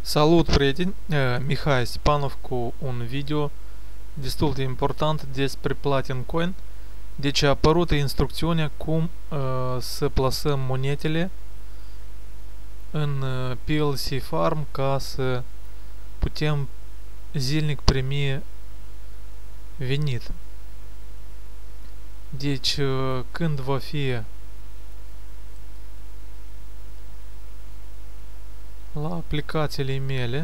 Salut, prieteni! Mihai Stepanov cu un video destul de important despre Platin Coin. Deci a apărut instrucțiunea cum să plasăm monetele în PLC Farm ca să putem zilnic primi venit. Deci când va fi la aplicațiile mele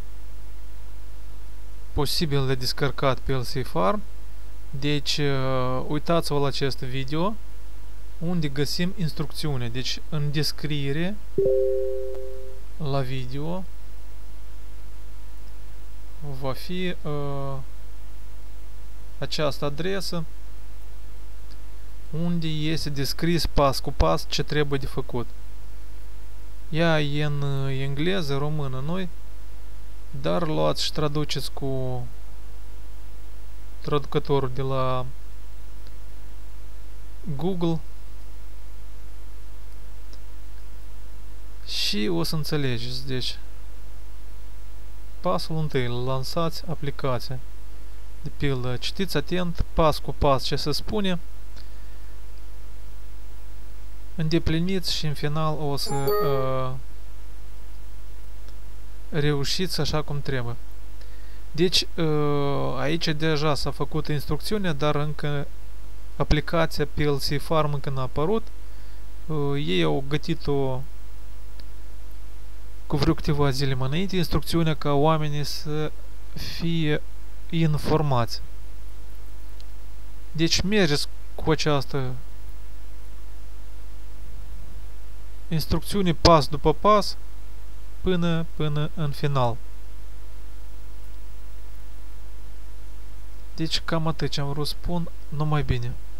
posibil de descărcat PLC Farm. Deci uitați-vă la acest video unde găsim instrucțiune. Deci în descriere la video va fi această adresă unde este descris pas cu pas ce trebuie de făcut. Ea e în engleză, română, noi, dar luați și traduceți cu traducătorul de la Google și o să înțelegeți. Deci, pasul întâi, lansați aplicația. De pildă, citiți atent, pas cu pas ce se spune, îndepliniți și în final o să reușiți așa cum trebuie. Deci aici deja s-a făcut instrucțiunea, dar încă aplicația PLC Farm încă n-a apărut. Ei au gătit-o cu vreo câteva zile mai înainte, instrucțiunea ca oamenii să fie informați. Deci mergeți cu această instrucțiune pas după pas până în final. Deci cam atât ce am vrut să spun, numai bine.